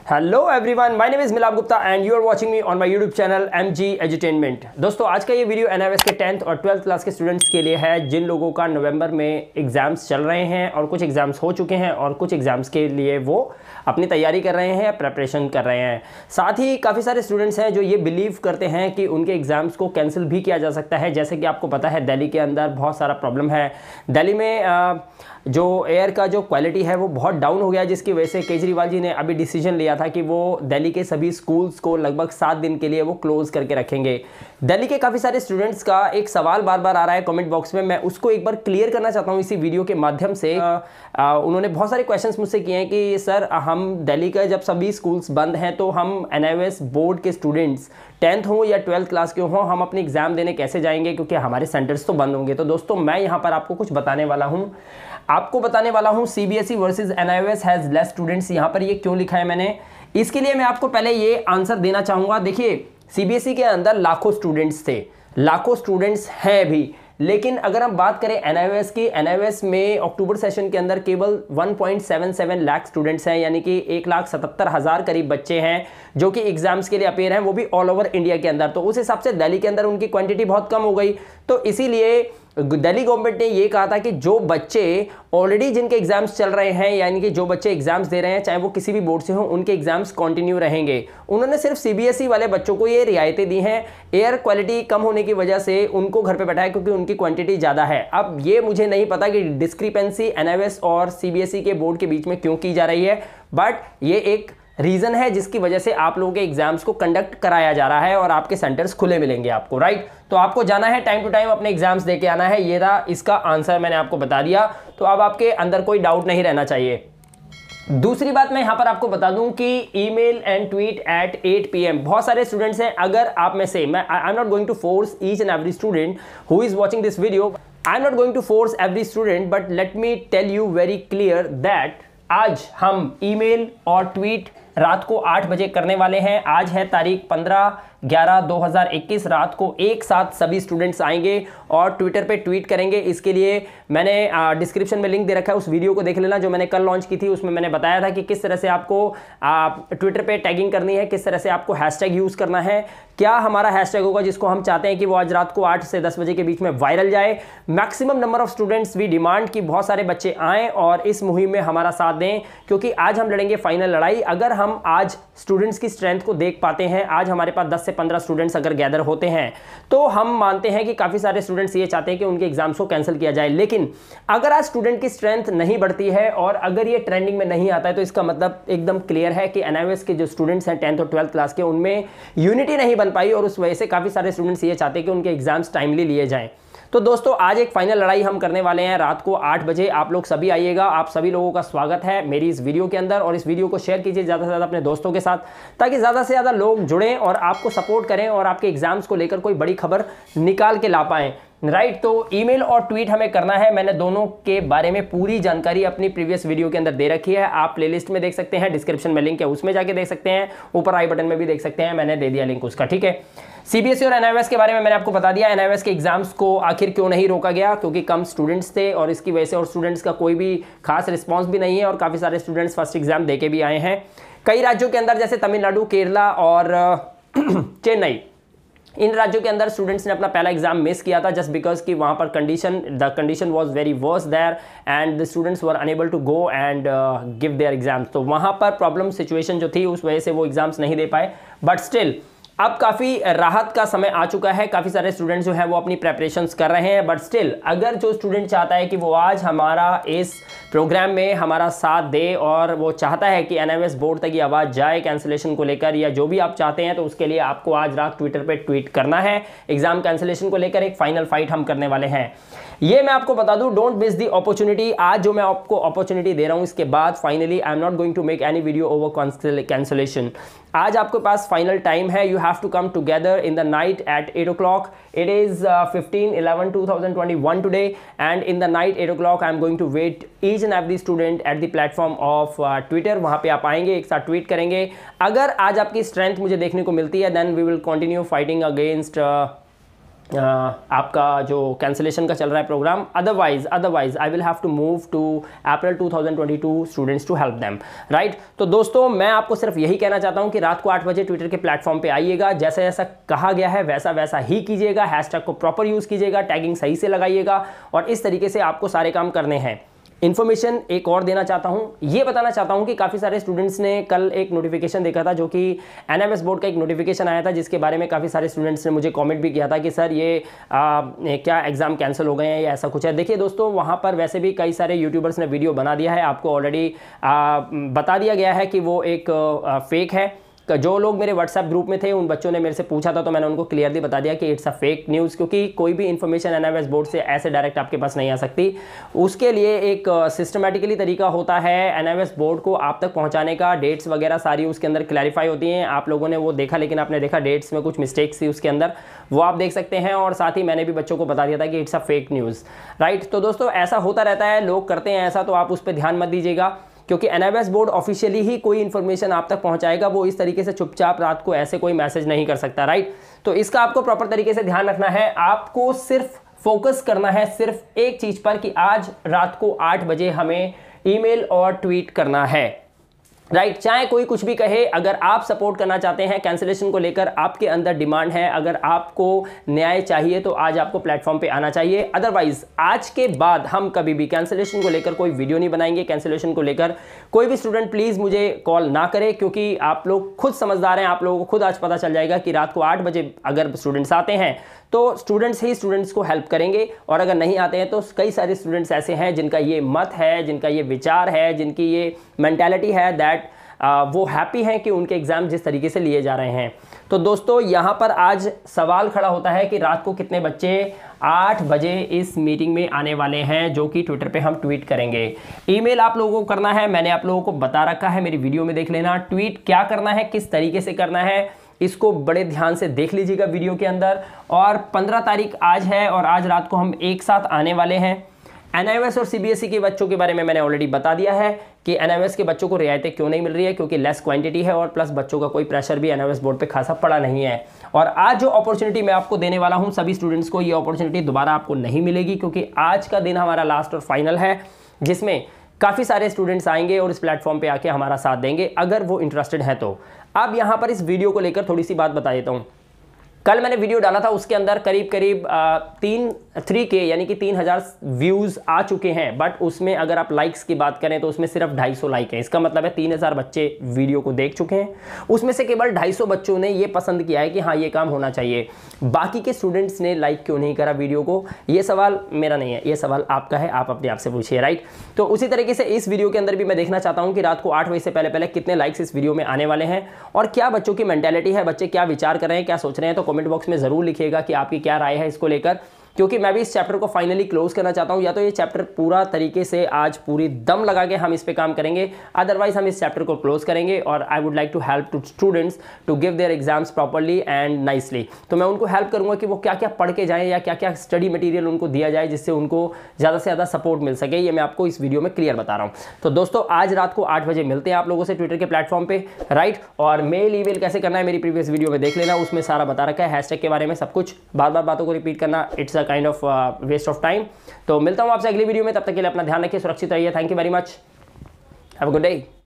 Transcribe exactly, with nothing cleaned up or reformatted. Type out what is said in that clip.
Hello everyone, my name is Milap Gupta and you are watching me on my YouTube channel M G edutainment. दोस्तों, आज का ये video NIS के tenth और twelfth class के students के लिए है जिन लोगों का नवंबर में एग्जाम्स चल रहे हैं और कुछ एग्जाम्स हो चुके हैं और कुछ एग्जाम्स के लिए वो अपनी तैयारी कर रहे हैं, प्रेपरेशन कर रहे हैं। साथ ही काफ़ी सारे स्टूडेंट्स हैं जो ये बिलीव करते हैं कि उनके एग्जाम्स को कैंसिल भी किया जा सकता है। जैसे कि आपको पता है, दिल्ली के अंदर बहुत सारा प्रॉब्लम है। दिल्ली में आ, जो एयर का जो क्वालिटी है वो बहुत डाउन हो गया, जिसकी वजह से केजरीवाल जी ने अभी डिसीजन लिया था कि वो दिल्ली के सभी स्कूल्स को लगभग सात दिन के लिए वो क्लोज करके रखेंगे। दिल्ली के काफ़ी सारे स्टूडेंट्स का एक सवाल बार बार आ रहा है कमेंट बॉक्स में, मैं उसको एक बार क्लियर करना चाहता हूँ इसी वीडियो के माध्यम से। आ, आ, उन्होंने बहुत सारे क्वेश्चंस मुझसे किए हैं कि सर, हम दिल्ली का जब सभी स्कूल्स बंद हैं तो हम एनआईएस बोर्ड के स्टूडेंट्स टेंथ हो या ट्वेल्थ क्लास के हों, हम अपने एग्जाम देने कैसे जाएंगे, क्योंकि हमारे सेंटर्स तो बंद होंगे। तो दोस्तों, मैं यहाँ पर आपको कुछ बताने वाला हूँ आपको बताने वाला हूँ CBSE versus NIS has less students. यहाँ पर ये क्यों लिखा है मैंने, इसके लिए मैं आपको पहले ये आंसर देना चाहूँगा। देखिए, सीबीएसई के अंदर लाखों स्टूडेंट्स थे, लाखों स्टूडेंट्स हैं भी, लेकिन अगर हम बात करें एनआईएस की, एनआईएस में अक्टूबर सेशन के अंदर केवल one point seven seven lakh students हैं, यानी कि एक लाख सतहत्तर हज़ार करीब बच्चे हैं जो कि एग्जाम्स के लिए अपेयर हैं, वो भी ऑल ओवर इंडिया के अंदर। तो उस हिसाब से दिल्ली के अंदर उनकी क्वांटिटी बहुत कम हो गई। तो इसीलिए दिल्ली गवर्नमेंट ने ये कहा था कि जो बच्चे ऑलरेडी जिनके एग्जाम्स चल रहे हैं, यानी कि जो बच्चे एग्जाम्स दे रहे हैं चाहे वो किसी भी बोर्ड से हो, उनके एग्जाम्स कंटिन्यू रहेंगे। उन्होंने सिर्फ सीबीएसई वाले बच्चों को ये रियायतें दी हैं। एयर क्वालिटी कम होने की वजह से उनको घर पे बैठाया क्योंकि उनकी क्वांटिटी ज़्यादा है। अब ये मुझे नहीं पता कि डिस्क्रिपेंसी एनआईएस और सीबीएसई के बोर्ड के बीच में क्यों की जा रही है, बट ये एक रीज़न है जिसकी वजह से आप लोगों के एग्जाम्स को कंडक्ट कराया जा रहा है और आपके सेंटर्स खुले मिलेंगे आपको, राइट। तो आपको जाना है, टाइम टू टाइम अपने एग्जाम्स दे के आना है। ये था इसका आंसर, मैंने आपको बता दिया। तो अब आपके अंदर कोई डाउट नहीं रहना चाहिए। दूसरी बात मैं यहाँ पर आपको बता दूं कि email and tweet at eight P M बहुत सारे स्टूडेंट्स हैं। अगर आप में से, मैं I am not going to force each and every student who is watching this video, I am not going to force every student, but let me tell you very clear that आज हम email और tweet रात को आठ बजे करने वाले हैं। आज है तारीख पंद्रह ग्यारह दो हज़ार इक्कीस। रात को एक साथ सभी स्टूडेंट्स आएंगे और ट्विटर पे ट्वीट करेंगे। इसके लिए मैंने डिस्क्रिप्शन में लिंक दे रखा है, उस वीडियो को देख लेना जो मैंने कल लॉन्च की थी। उसमें मैंने बताया था कि किस तरह से आपको ट्विटर पे टैगिंग करनी है, किस तरह से आपको हैशटैग यूज़ करना है, क्या हमारा हैशटैग होगा जिसको हम चाहते हैं कि वो आज रात को आठ से दस बजे के बीच में वायरल जाए। मैक्सिमम नंबर ऑफ स्टूडेंट्स भी डिमांड कि बहुत सारे बच्चे आएँ और इस मुहिम में हमारा साथ दें, क्योंकि आज हम लड़ेंगे फाइनल लड़ाई। अगर हम आज स्टूडेंट्स की स्ट्रेंथ को देख पाते हैं, आज हमारे पास दस से पंद्रह स्टूडेंट्स अगर गैदर होते हैं, तो हम मानते हैं कि काफ़ी सारे स्टूडेंट्स ये चाहते हैं कि उनके एग्जाम्स को कैंसिल किया जाए। लेकिन अगर आज स्टूडेंट की स्ट्रेंथ नहीं बढ़ती है और अगर ये ट्रेंडिंग में नहीं आता है, तो इसका मतलब एकदम क्लियर है कि एनआईएस के जो स्टूडेंट्स हैं टेंथ और ट्वेल्थ क्लास के, उनमें यूनिटी नहीं बन पाई और उस वजह से काफ़ी सारे स्टूडेंट्स ये चाहते हैं कि उनके एग्जाम्स टाइमली लिए जाएँ। तो दोस्तों, आज एक फाइनल लड़ाई हम करने वाले हैं रात को आठ बजे। आप लोग सभी आइएगा, आप सभी लोगों का स्वागत है मेरी इस वीडियो के अंदर। और इस वीडियो को शेयर कीजिए ज़्यादा से ज़्यादा अपने दोस्तों के साथ, ताकि ज़्यादा से ज़्यादा लोग जुड़ें और आपको सपोर्ट करें और आपके एग्जाम्स को लेकर कोई बड़ी खबर निकाल के ला पाएँ, राइट। तो ईमेल और ट्वीट हमें करना है। मैंने दोनों के बारे में पूरी जानकारी अपनी प्रीवियस वीडियो के अंदर दे रखी है। आप प्लेलिस्ट में देख सकते हैं, डिस्क्रिप्शन में लिंक है, उसमें जाके देख सकते हैं, ऊपर आई बटन में भी देख सकते हैं, मैंने दे दिया लिंक उसका, ठीक है। सीबीएसई और एनआईएस के बारे में मैंने आपको बता दिया। एनआईएस के एग्जाम्स को आखिर क्यों नहीं रोका गया, क्योंकि कम स्टूडेंट्स थे और इसकी वजह से, और स्टूडेंट्स का कोई भी खास रिस्पॉन्स भी नहीं है और काफ़ी सारे स्टूडेंट्स फर्स्ट एग्जाम दे के भी आए हैं। कई राज्यों के अंदर जैसे तमिलनाडु, केरला और चेन्नई, इन राज्यों के अंदर स्टूडेंट्स ने अपना पहला एग्जाम मिस किया था, जस्ट बिकॉज कि वहाँ पर condition the condition was very worse there and the students were unable to go and give their exams. तो वहाँ पर प्रॉब्लम सिचुएशन जो थी, उस वजह से वो एग्जाम्स नहीं दे पाए। बट स्टिल अब काफ़ी राहत का समय आ चुका है, काफ़ी सारे स्टूडेंट्स जो हैं वो अपनी प्रेपरेशंस कर रहे हैं। बट स्टिल अगर जो स्टूडेंट चाहता है कि वो आज हमारा इस प्रोग्राम में हमारा साथ दे और वो चाहता है कि एनआईएस बोर्ड तक ये आवाज़ जाए कैंसिलेशन को लेकर, या जो भी आप चाहते हैं, तो उसके लिए आपको आज रात ट्विटर पे ट्वीट करना है। एग्जाम कैंसिलेशन को लेकर एक फाइनल फाइट हम करने वाले हैं, ये मैं आपको बता दूं। Don't miss the opportunity. आज जो मैं आपको अपॉर्चुनिटी दे रहा हूं, इसके बाद finally I am not going to make any video over cancellation. आज आपके पास फाइनल टाइम है। You have to come together in the night at eight o'clock. It is fifteen eleven two thousand twenty one today, and in the night at o'clock I am going to wait each and every student at the platform of Twitter. वहाँ पे आप आएंगे, एक साथ tweet करेंगे। अगर आज आपकी स्ट्रेंथ मुझे देखने को मिलती है, then we will continue fighting against Uh, आपका जो कैंसिलेशन का चल रहा है program. Otherwise otherwise I will have to move to April two thousand twenty two students to help them, right. तो दोस्तों मैं आपको सिर्फ यही कहना चाहता हूं कि रात को आठ बजे ट्विटर के प्लेटफॉर्म पे आइएगा, जैसा जैसा कहा गया है वैसा वैसा ही कीजिएगा, हैशटैग को प्रॉपर यूज़ कीजिएगा, टैगिंग सही से लगाइएगा और इस तरीके से आपको सारे काम करने हैं। इन्फॉर्मेशन एक और देना चाहता हूं, ये बताना चाहता हूं कि काफ़ी सारे स्टूडेंट्स ने कल एक नोटिफिकेशन देखा था, जो कि एनएमएस बोर्ड का एक नोटिफिकेशन आया था, जिसके बारे में काफ़ी सारे स्टूडेंट्स ने मुझे कमेंट भी किया था कि सर ये आ, क्या एग्ज़ाम कैंसिल हो गए हैं या ऐसा कुछ है। देखिए दोस्तों, वहाँ पर वैसे भी कई सारे यूट्यूबर्स ने वीडियो बना दिया है, आपको ऑलरेडी बता दिया गया है कि वो एक आ, फेक है। जो लोग मेरे व्हाट्सएप ग्रुप में थे उन बच्चों ने मेरे से पूछा था, तो मैंने उनको क्लियरली बता दिया कि इट्स अ फेक न्यूज़, क्योंकि कोई भी इन्फॉर्मेशन एनएमएस बोर्ड से ऐसे डायरेक्ट आपके पास नहीं आ सकती। उसके लिए एक सिस्टमेटिकली तरीका होता है एनएमएस बोर्ड को आप तक पहुंचाने का, डेट्स वगैरह सारी उसके अंदर क्लैरिफाई होती हैं। आप लोगों ने वो देखा, लेकिन आपने देखा डेट्स में कुछ मिस्टेक्स थी उसके अंदर, वो आप देख सकते हैं। और साथ ही मैंने भी बच्चों को बता दिया था कि it's a fake news, right. तो दोस्तों ऐसा होता रहता है, लोग करते हैं ऐसा, तो आप उस पर ध्यान मत दीजिएगा, क्योंकि एनएमएस बोर्ड ऑफिशियली ही कोई इन्फॉर्मेशन आप तक पहुंचाएगा, वो इस तरीके से चुपचाप रात को ऐसे कोई मैसेज नहीं कर सकता, राइट। तो इसका आपको प्रॉपर तरीके से ध्यान रखना है, आपको सिर्फ फोकस करना है सिर्फ एक चीज पर कि आज रात को आठ बजे हमें ईमेल और ट्वीट करना है, राइट right, चाहे कोई कुछ भी कहे। अगर आप सपोर्ट करना चाहते हैं कैंसिलेशन को लेकर, आपके अंदर डिमांड है, अगर आपको न्याय चाहिए तो आज आपको प्लेटफॉर्म पे आना चाहिए। अदरवाइज आज के बाद हम कभी भी कैंसिलेशन को लेकर कोई वीडियो नहीं बनाएंगे। कैंसिलेशन को लेकर कोई भी स्टूडेंट प्लीज़ मुझे कॉल ना करे, क्योंकि आप लोग खुद समझदार हैं, आप लोगों को खुद आज पता चल जाएगा कि रात को आठ बजे अगर स्टूडेंट्स आते हैं तो स्टूडेंट्स ही स्टूडेंट्स को हेल्प करेंगे, और अगर नहीं आते हैं तो कई सारे स्टूडेंट्स ऐसे हैं जिनका ये मत है, जिनका ये विचार है, जिनकी ये मेंटालिटी है दैट वो हैप्पी हैं कि उनके एग्ज़ाम जिस तरीके से लिए जा रहे हैं। तो दोस्तों यहाँ पर आज सवाल खड़ा होता है कि रात को कितने बच्चे आठ बजे इस मीटिंग में आने वाले हैं, जो कि ट्विटर पे हम ट्वीट करेंगे। ईमेल आप लोगों को करना है, मैंने आप लोगों को बता रखा है, मेरी वीडियो में देख लेना। ट्वीट क्या करना है, किस तरीके से करना है, इसको बड़े ध्यान से देख लीजिएगा वीडियो के अंदर। और पंद्रह तारीख आज है और आज रात को हम एक साथ आने वाले हैं। एनआईओएस और सीबीएसई के बच्चों के बारे में मैंने ऑलरेडी बता दिया है कि एनआईओएस के बच्चों को रियायतें क्यों नहीं मिल रही है, क्योंकि लेस क्वांटिटी है और प्लस बच्चों का कोई प्रेशर भी एनआईओएस बोर्ड पे खासा पड़ा नहीं है। और आज जो अपॉर्चुनिटी मैं आपको देने वाला हूं सभी स्टूडेंट्स को, ये अपॉर्चुनिटी दोबारा आपको नहीं मिलेगी, क्योंकि आज का दिन हमारा लास्ट और फाइनल है, जिसमें काफ़ी सारे स्टूडेंट्स आएंगे और इस प्लेटफॉर्म पे आके हमारा साथ देंगे अगर वो इंटरेस्टेड है तो। अब यहाँ पर इस वीडियो को लेकर थोड़ी सी बात बता देता हूँ। कल मैंने वीडियो डाला था, उसके अंदर करीब करीब आ, तीन थ्री के यानी कि तीन हज़ार व्यूज़ आ चुके हैं, बट उसमें अगर आप लाइक्स की बात करें तो उसमें सिर्फ ढाई सौ लाइक है। इसका मतलब है तीन हज़ार बच्चे वीडियो को देख चुके हैं, उसमें से केवल ढाई सौ बच्चों ने ये पसंद किया है कि हाँ ये काम होना चाहिए। बाकी के स्टूडेंट्स ने लाइक क्यों नहीं करा वीडियो को, ये सवाल मेरा नहीं है, ये सवाल आपका है, आप अपने आप से पूछिए, राइट। तो उसी तरीके से इस वीडियो के अंदर भी मैं देखना चाहता हूँ कि रात को आठ बजे से पहले पहले कितने लाइक्स इस वीडियो में आने वाले हैं और क्या बच्चों की मेंटालिटी है, बच्चे क्या विचार कर रहे हैं, क्या सोच रहे हैं। तो कमेंट बॉक्स में जरूर लिखिएगा कि आपकी क्या राय है इसको लेकर, क्योंकि मैं भी इस चैप्टर को फाइनली क्लोज करना चाहता हूं। या तो ये चैप्टर पूरा तरीके से आज पूरी दम लगा के हम इस पे काम करेंगे, अदरवाइज हम इस चैप्टर को क्लोज करेंगे। और I would like to help to students to give their exams properly and nicely. तो मैं उनको हेल्प करूंगा कि वो क्या क्या पढ़ के जाएं या क्या क्या स्टडी मटीरियल उनको दिया जाए जिससे उनको ज़्यादा से ज़्यादा सपोर्ट मिल सके। ये मैं आपको इस वीडियो में क्लियर बता रहा हूँ। तो दोस्तों आज रात को आठ बजे मिलते हैं आप लोगों से ट्विटर के प्लेटफॉर्म पे, राइट। और मेल ईमेल कैसे करना है मेरी प्रीवियस वीडियो में देख लेना, उसमें सारा बता रखा है, हैशटैग के बारे में सब कुछ। बार बार बातों को रिपीट करना it's a kind of waste of time. तो मिलता हूं आपसे अगली वीडियो में, तब तक के लिए अपना ध्यान रखिए, सुरक्षित रहिए। Thank you very much, have a good day.